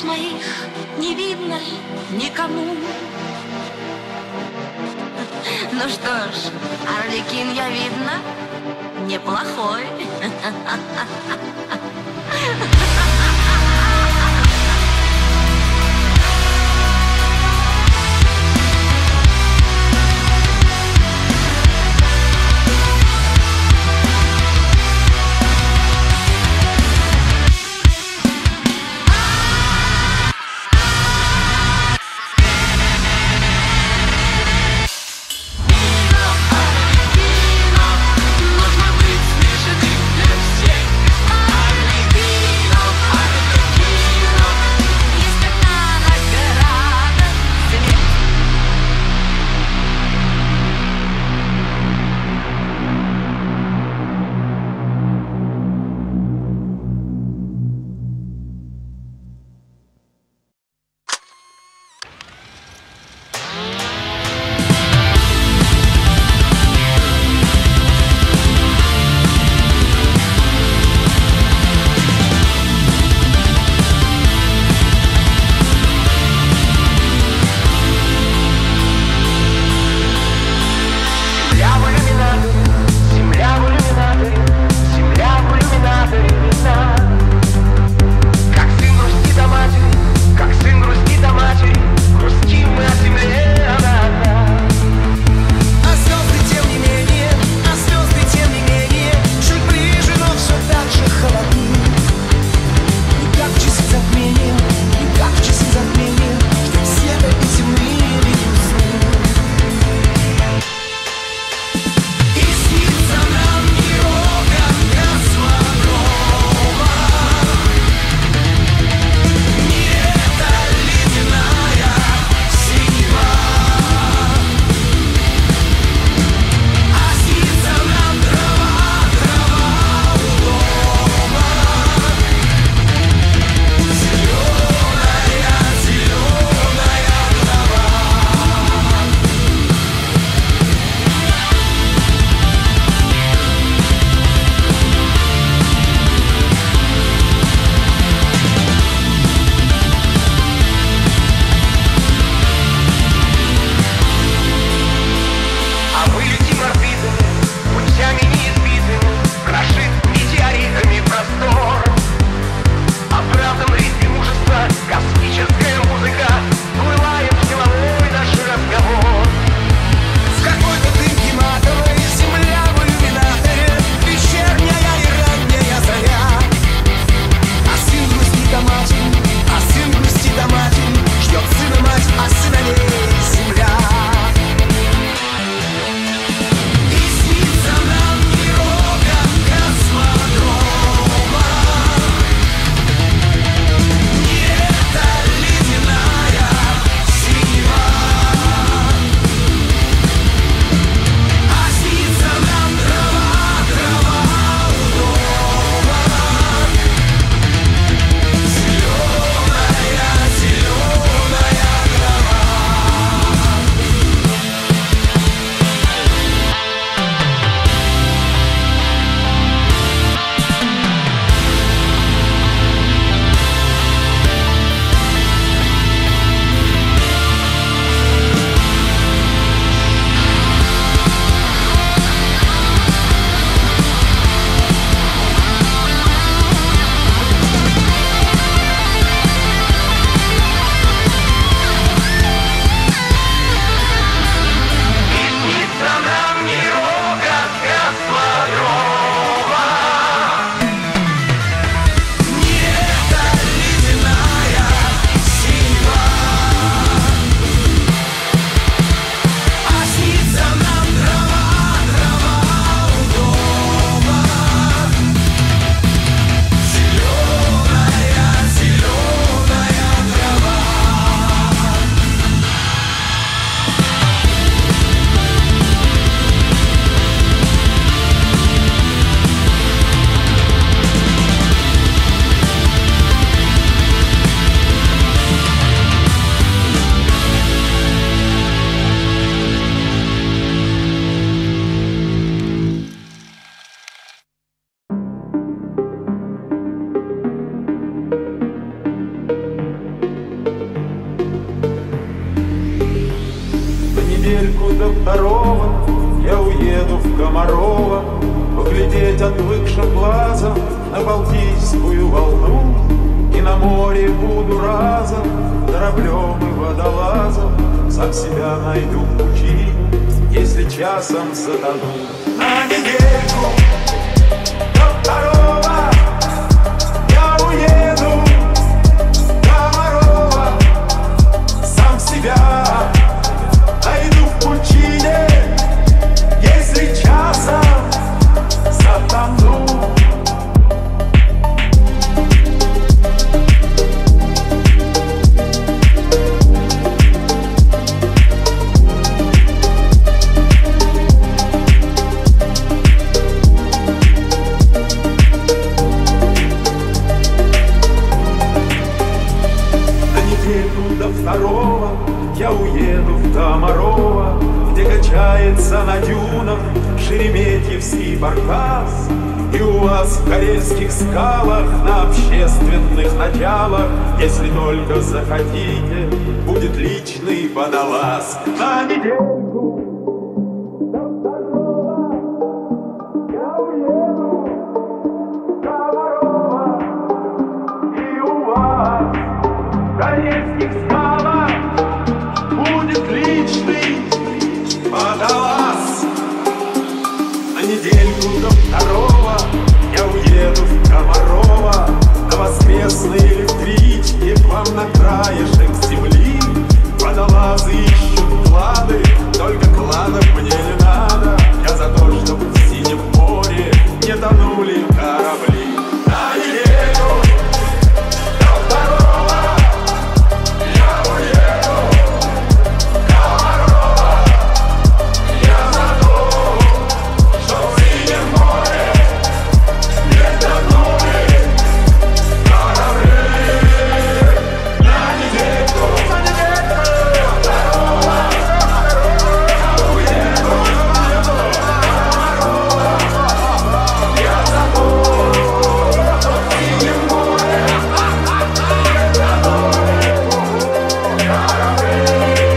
глаз моих не видно никому. Ну что ж, Арлекин, я видно неплохой. недельку до второго я уеду в Комарово, поглядеть отвыкшим глазом на Балтийскую волну. И на море буду разом кораблем и водолазом, сам себя найду в пучине, если часом затону. На недельку до второго я уеду в Комарово, сам себя найду в пучине, если часом затону. Второго я уеду в Комарово, где качается на дюнах Шереметьевский баркас. И у вас в карельских скалах на общественных началах, если только захотите, будет личный водолаз. На недельку до второго я уеду в Комарово, и у вас в карельских скалах будет личный водолаз. На недельку до второго я уеду в Комарово на воскресной электричке к вам на краешек земли. Водолазы ищут клады, только кладов мне не надо. Я за то, чтобы в синем море не тонули корабли. На недельку до второго я уеду в Комарово. Я за то, что в синем море не тонули корабли. На недельку до второго я уеду в Комарово. Я за то, что в синем море не тонули корабли.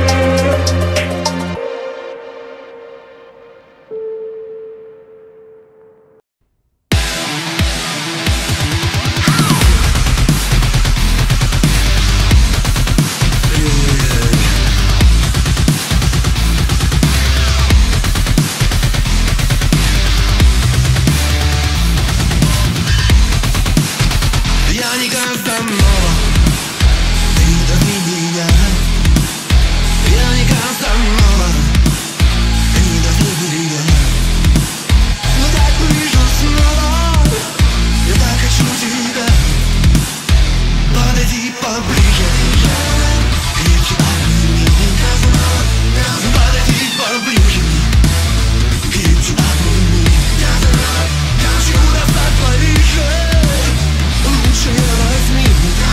Я не Казанова, ты дави меня. Я не Казанова, ты дави меня. Но так ближе снова, я так хочу тебя. Подойди поближе, крепче обними. Подойди поближе, крепче обними. Хочу достать ближе, лучше возьми.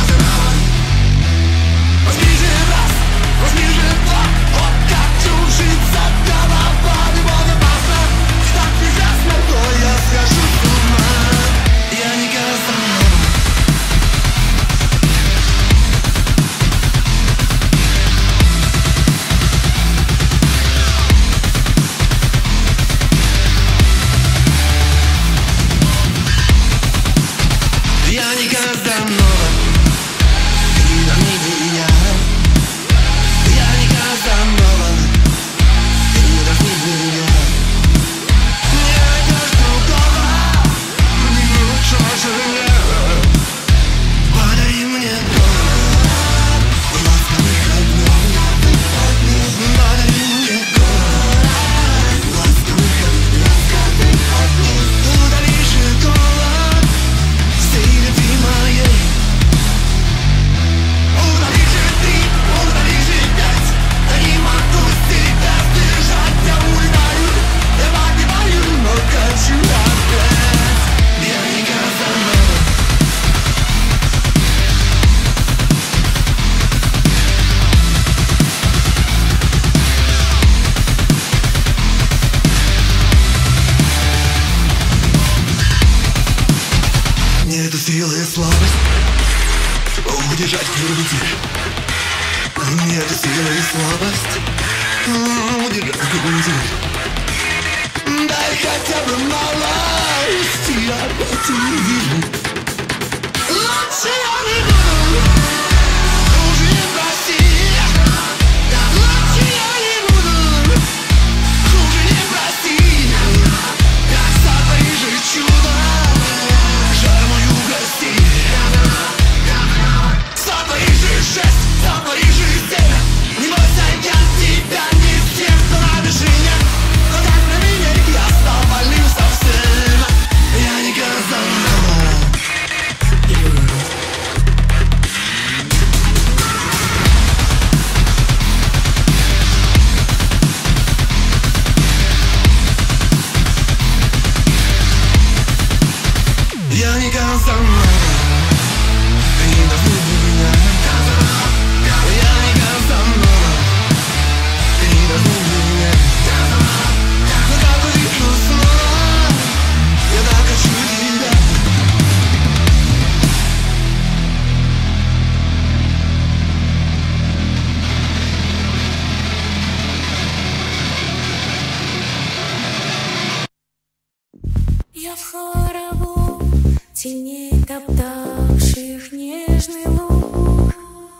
Возьми же раз, возьми же два. Вот как чужится голова. Вот опасно, так ужасно, то я схожу с ума. Я не Казанова. Я не Казанова, ты дави меня. Я не Казанова, ты дави меня. Не найдешь другого, не лучше живее. Подари мне город ласковых огней. Подари мне город ласковых огней. Удали же голод всей любимой. Удали же три, удали же пять. Я не могу себя сдержать. Я улетаю, я погибаю, но хочу опять. Я не Казанова. Нету силы и слабость удержать в груди. Нету силы и слабость Дай хотя бы малости, опять увижу. Лучше я не буду, уже не прости. Лучше я не буду, уже не прости. Как сотвори же чудо, жаль мою гости. Сотвори же жесть, сотвори же семя. Не бойся, я тебя не с тем, кто набежит меня. Но как на меня я стал больным совсем. Я не Казанова. Я не Казанова. Ты не должна меня. Я не Казанова. Ты не должна меня. Но как увижу снова, я так хочу тебя. Я в хорову теней, топтавших нежный луг,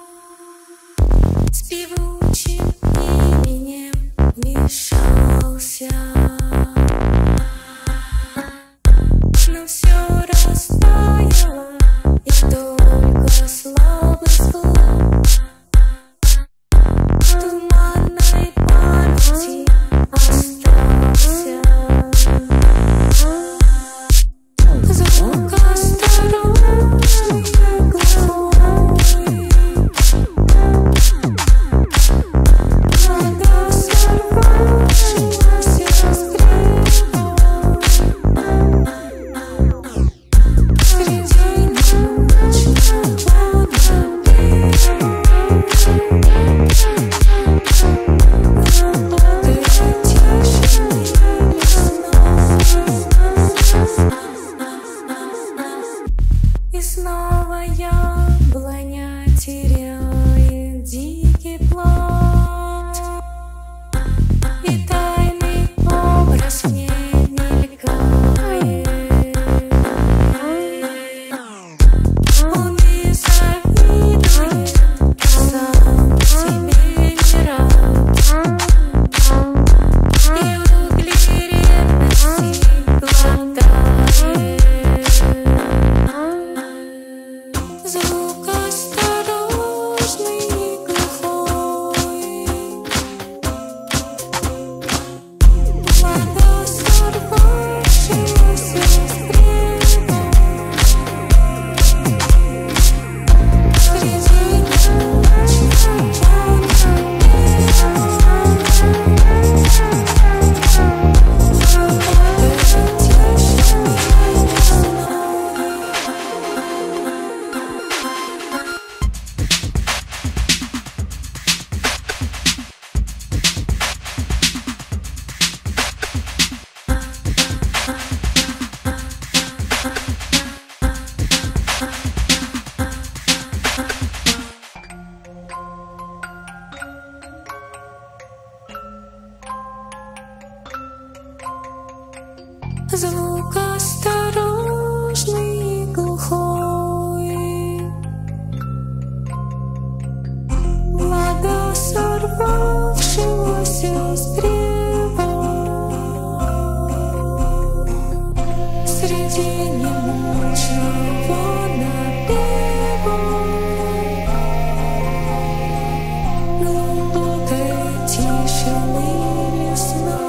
с певучим именем вмешался. Но все растаяло, и только слабый звук в туманной памяти остался. Звук осторожный, глухой, вода сорвавшаяся с брега. Среди ночного напева глубокой тишины лесной. И снова яблоня теряет дикий плод, и тайный образ в ней мелькает. Он не завидует, сам себе не рад, и угли ревности глотает. Звук осторожный, глухой, вода сорвавшаяся с брега. Среди ночного напева глубокой тишины лесной. Звук осторожный, глухой, вода сорвавшегося с древа. Среди немощного напева глубокой тишины лесной.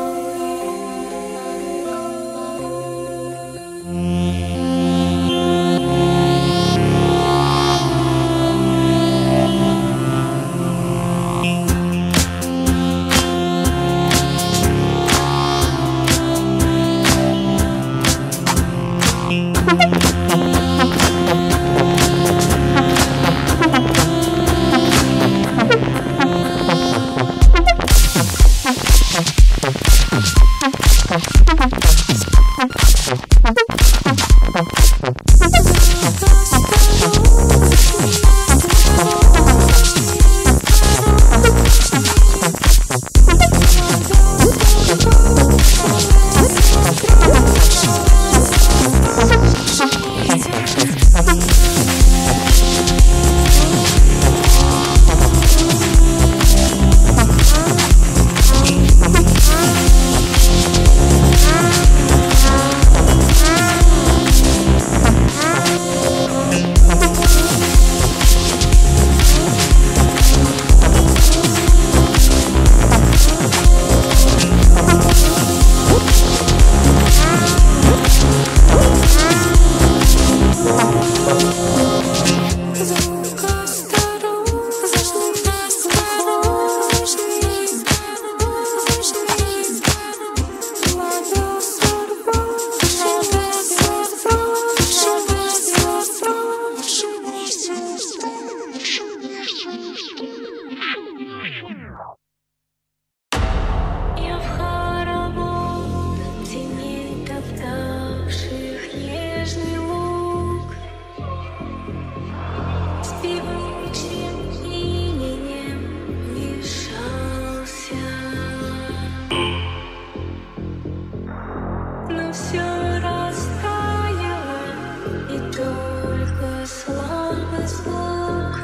Я в хоровод теней, топтавших нежный луг, с певучим именем мешался, но все растаяло, и только слабый звук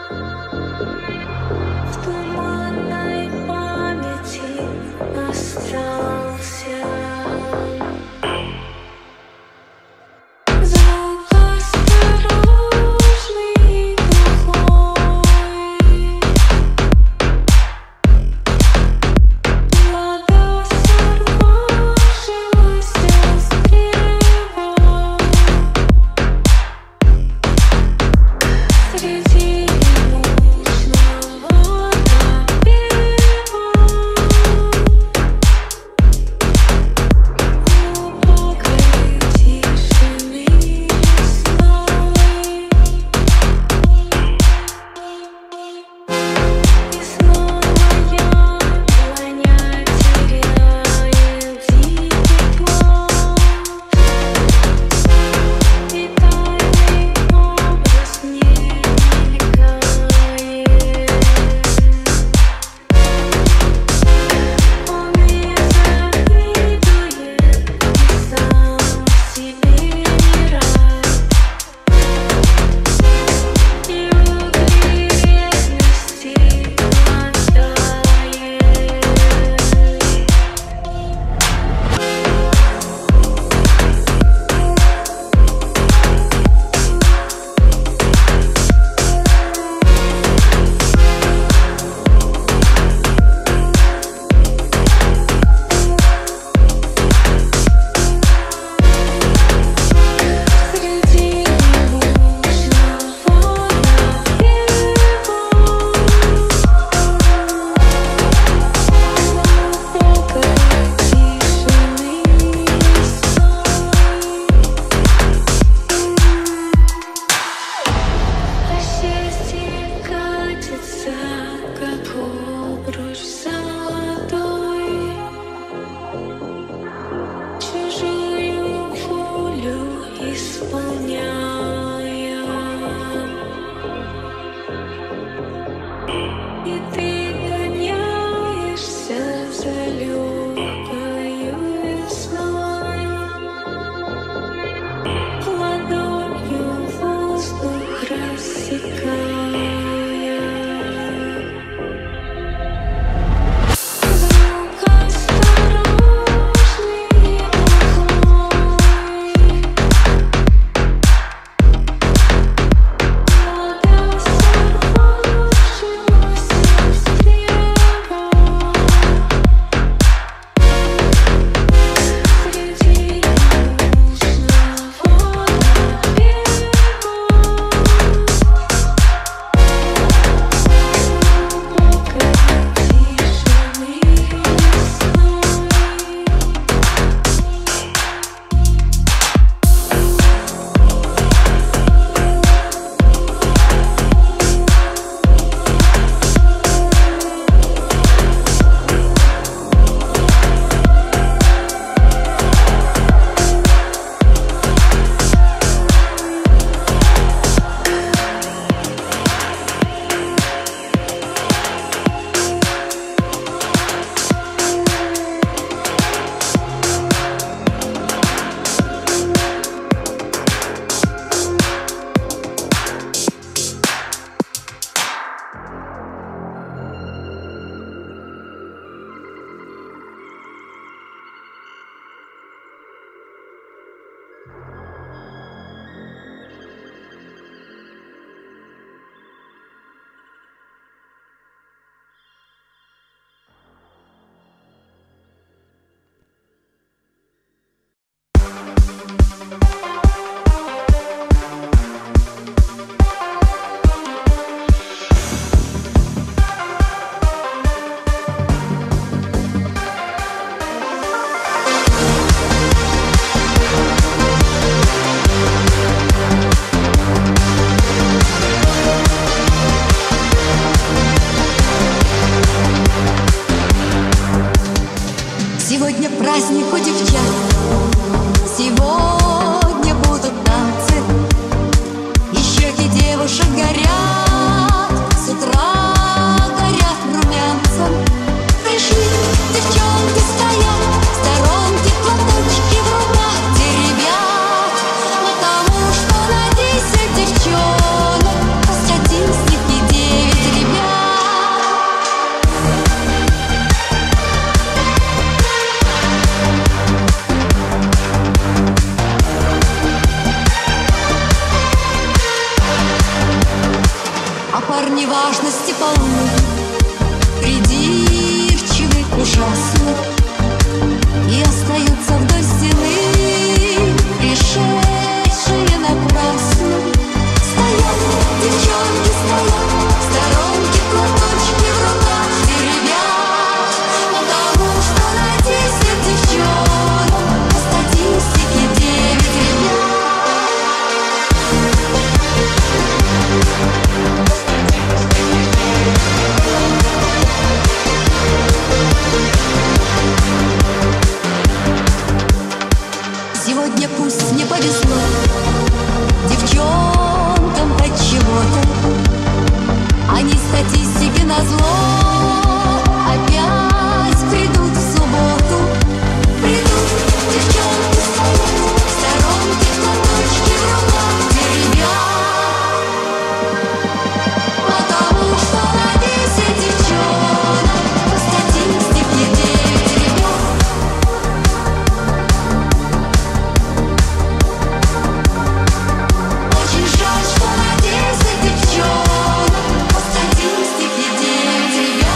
в туманной памяти остался. Звук осторожный и глухой, вода сорвавшегося с древа среди ночного Сегодня праздник у девчат, сегодня будут танцы, и щеки девушек горят, с утра горят румянцем. Пришли, девчонки стоят, в сторонке платочки в руках теребят, потому что на 10 девчонок по статистике 9 ребят. А парни важности полны, придирчивы ужасно, и остаются вдоль стены, пришедшие напрасно. Стоят, девчонки стоят, в сторонке платочки в руках теребят, потому что на 10 девчонок по статистике 9 ребят. Сегодня пусть не повезло девчонкам от чего-то, они статистике назло опять придут в субботу. Придут, девчонки стоят, в сторонке платочки в руках теребят, потому что на 10 девчонок по статистике 9 ребят. Очень жаль, что на 10 девчонок по статистике 9 ребят.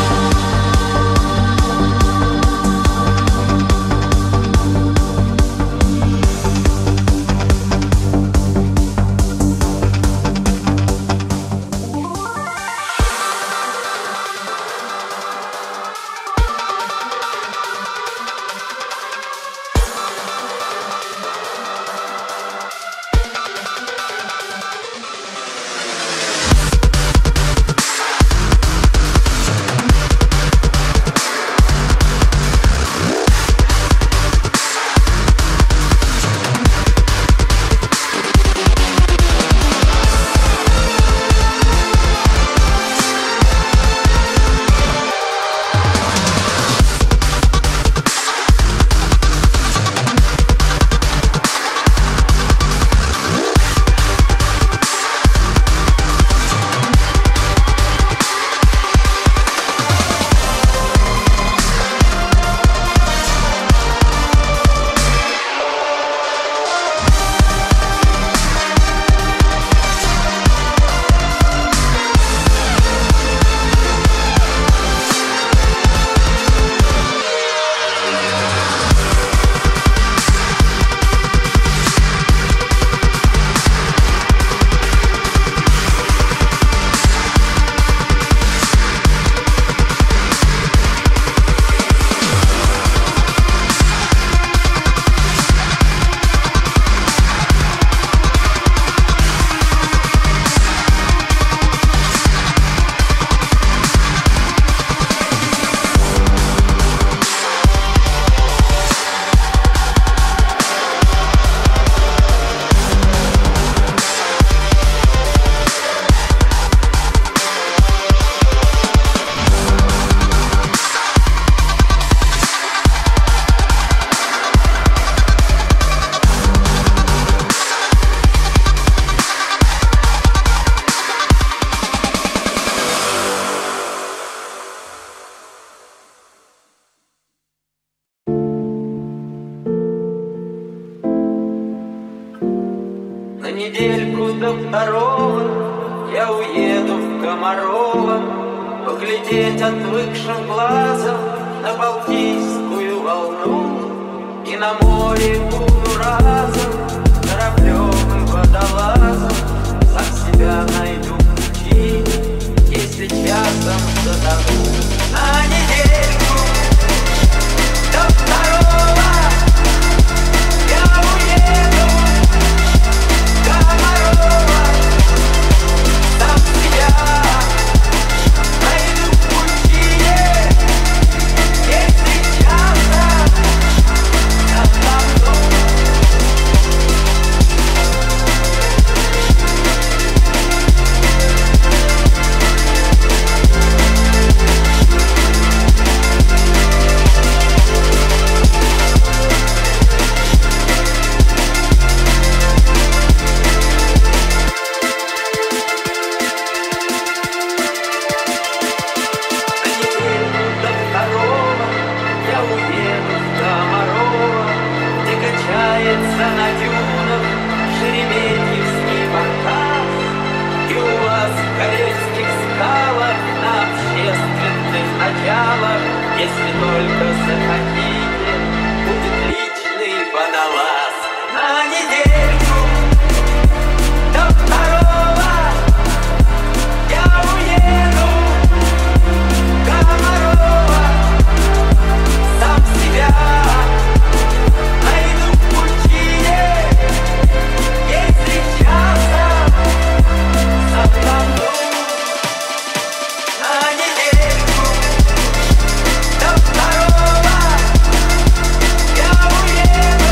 На недельку до второго я уеду в Комарово, поглядеть отвыкшим глазом на Балтийскую волну. И на море буду разом кораблем и водолазом, сам себя найду пути, если часом затону. На недельку до второго я уеду в Комарово, сам себя найду пути, если часом на дюнах Шереметьевский баркас, и у вас в Карельских скалах на общественных началах, если только захотите, будет личный водолаз на недельку до второго. Я уеду Комарова, сам себя найду в пучине, если часом затону. На недельку до второго я уеду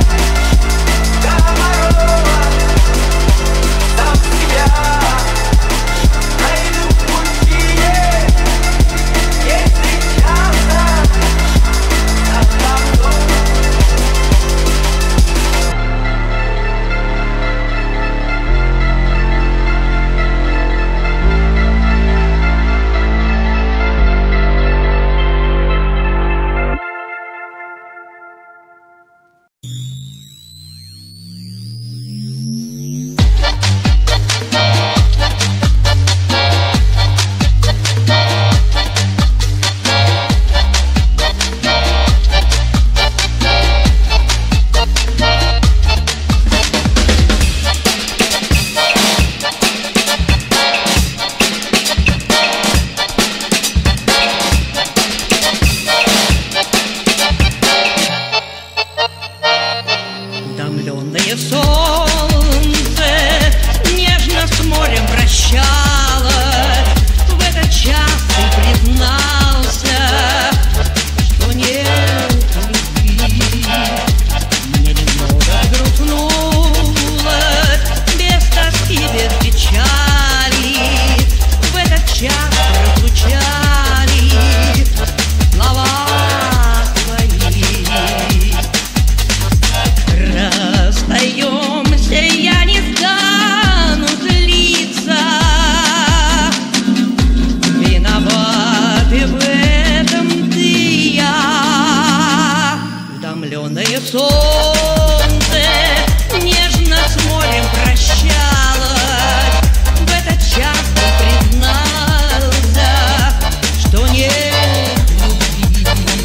Комарова, сам себя найду в пучине, если часом затону. Утомленное солнце нежно с морем прощалось. В этот час ты признался, что нет любви. Мне немного грустнулось, без тоски, без печали. В этот час прозвучали слова твои. Расстаемся, я не стану злиться. Виноват и в этом ты, я. Утомленное солнце нежно с морем прощалось. В этот час ты признался, что нет любви.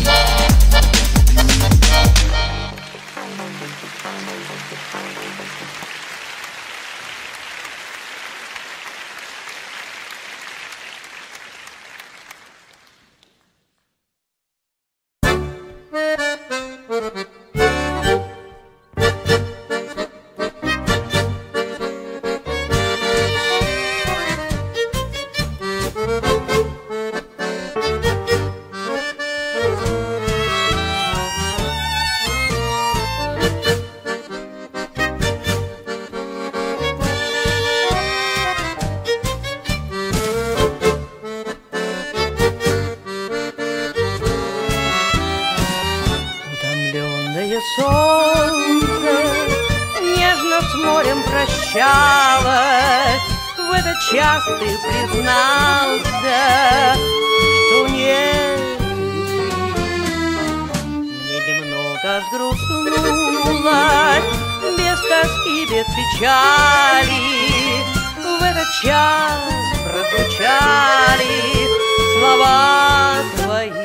Утомленное солнце нежно с морем прощалось. В этот час ты признался, что нет любви. Мне немного взгрустнулось, без тоски, без печали. В этот час прозвучали слова твои.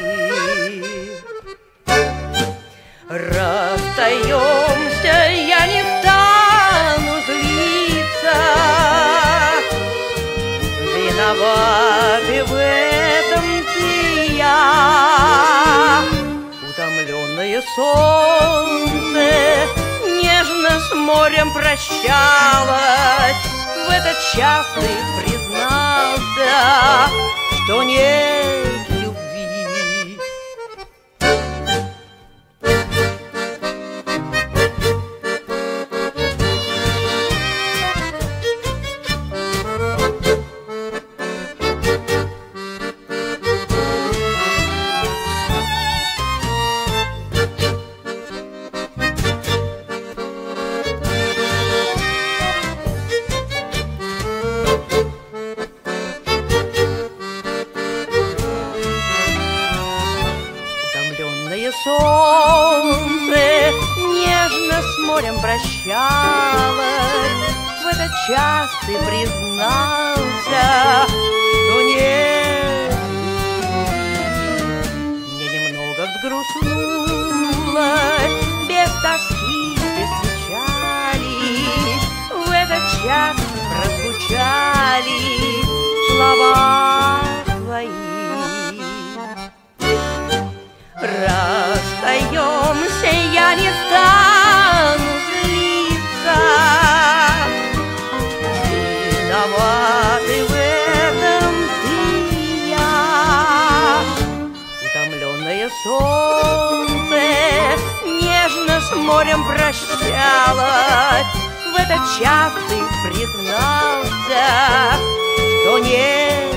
Расстаемся, я не стану злиться. Виноват и в этом ты, я. Утомленное солнце нежно с морем прощалось. В этот час ты признался, что нет любви. морем прощалась, в этот час ты признался, что нет. Мне немного взгрустнулось, без тоски, без печали, в этот час прозвучали слова твои. Расстаемся, я не стану злиться, виноваты в этом ты и я. Утомленное солнце нежно с морем прощалось, в этот час ты признался, что нет.